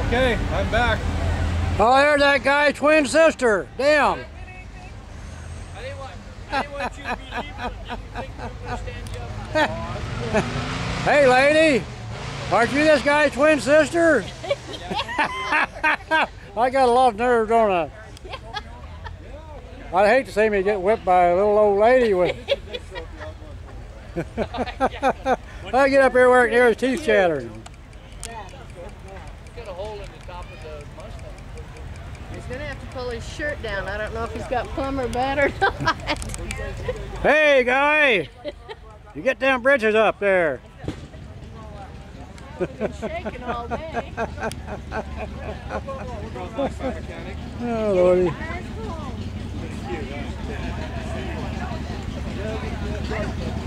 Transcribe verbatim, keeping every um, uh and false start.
Okay, I'm back. Oh, there's that guy's twin sister. Damn. I didn't want, I didn't want you to be leaving. You think I'm going to stand you up? Hey, lady. Aren't you this guy's twin sister? I got a lot of nerve, don't I? I'd hate to see me get whipped by a little old lady with... I get up here where I can hear his teeth chattering. He's got a hole in the top of the Mustang. He's going to have to pull his shirt down. I don't know if he's got plum or bad or not. Hey, guy! You get them britches up there. He's shaking all day. Oh, Lordy. Thank you.